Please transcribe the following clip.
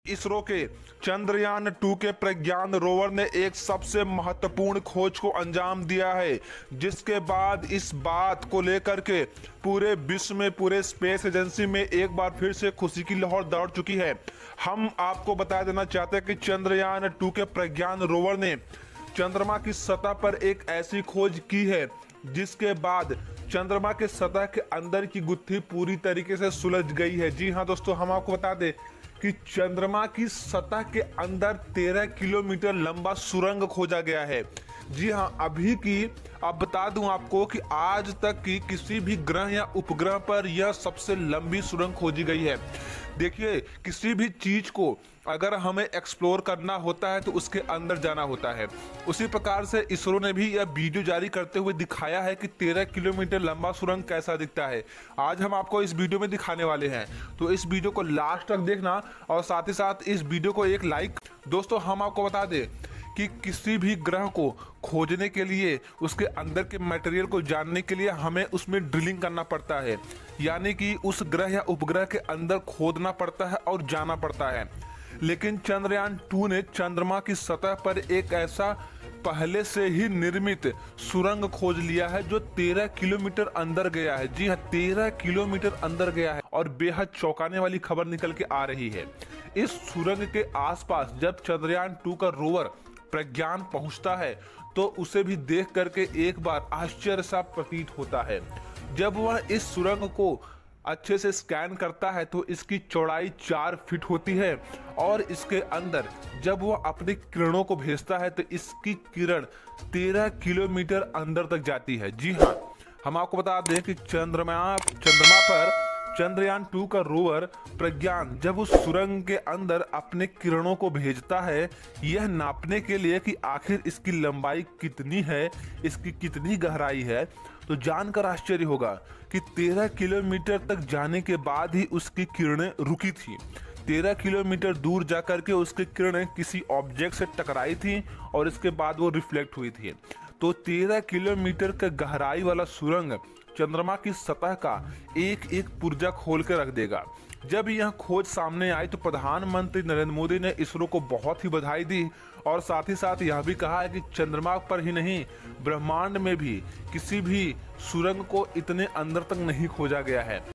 इसरो के चंद्रयान 2 के प्रज्ञान रोवर ने एक सबसे महत्वपूर्ण खोज को अंजाम दिया है, जिसके बाद इस बात को लेकर के पूरे विश्व में, पूरे स्पेस एजेंसी में एक बार फिर से खुशी की लहर दौड़ चुकी है। हम आपको बता देना चाहते हैं कि चंद्रयान 2 के प्रज्ञान रोवर ने चंद्रमा की सतह पर एक ऐसी खोज की है जिसके बाद चंद्रमा के सतह के अंदर की गुत्थी पूरी तरीके से सुलझ गई है। जी हाँ दोस्तों, हम आपको बता दें कि चंद्रमा की सतह के अंदर 13 किलोमीटर लंबा सुरंग खोजा गया है। जी हाँ, अभी की अब बता दूं आपको कि आज तक की किसी भी ग्रह या उपग्रह पर यह सबसे लंबी सुरंग खोजी गई है। देखिए, किसी भी चीज को अगर हमें एक्सप्लोर करना होता है तो उसके अंदर जाना होता है। उसी प्रकार से इसरो ने भी यह वीडियो जारी करते हुए दिखाया है कि 13 किलोमीटर लंबा सुरंग कैसा दिखता है। आज हम आपको इस वीडियो में दिखाने वाले हैं, तो इस वीडियो को लास्ट तक देखना और साथ ही साथ इस वीडियो को एक लाइक। दोस्तों, हम आपको बता दें कि किसी भी ग्रह को खोजने के लिए, उसके अंदर के मटेरियल को जानने के लिए हमें उसमें ड्रिलिंग करना पड़ता है, यानी कि उस ग्रह या उपग्रह के अंदर खोदना पड़ता है और जाना पड़ता है। लेकिन चंद्रयान 2 ने चंद्रमा की सतह पर एक ऐसा पहले से ही निर्मित सुरंग खोज लिया है जो 13 किलोमीटर अंदर गया है। जी हाँ, 13 किलोमीटर अंदर गया है और बेहद चौंकाने वाली खबर निकल के आ रही है। इस सुरंग के आसपास जब चंद्रयान 2 का रोवर प्रज्ञान पहुंचता है तो उसे भी देख करके एक बार आश्चर्य सा प्रतीत होता है। जब वह इस सुरंग को अच्छे से स्कैन करता है तो इसकी चौड़ाई 4 फीट होती है और इसके अंदर जब वह अपनी किरणों को भेजता है तो इसकी किरण 13 किलोमीटर अंदर तक जाती है। जी हाँ, हम आपको बता दें कि चंद्रमा पर चंद्रयान 2 का रोवर प्रज्ञान जब उस सुरंग के अंदर अपने किरणों को भेजता है, यह नापने के लिए कि आखिर इसकी लंबाई कितनी है, इसकी कितनी गहराई है, तो जानकर आश्चर्य होगा कि 13 किलोमीटर तक जाने के बाद ही उसकी किरणें रुकी थी। 13 किलोमीटर दूर जाकर के उसकी किरणें किसी ऑब्जेक्ट से टकराई थी और इसके बाद वो रिफ्लेक्ट हुई थी। तो 13 किलोमीटर का गहराई वाला सुरंग चंद्रमा की सतह का एक एक पुर्जा खोल के रख देगा। जब यह खोज सामने आई तो प्रधानमंत्री नरेंद्र मोदी ने इसरो को बहुत ही बधाई दी और साथ ही साथ यह भी कहा है कि चंद्रमा पर ही नहीं, ब्रह्मांड में भी किसी भी सुरंग को इतने अंदर तक नहीं खोजा गया है।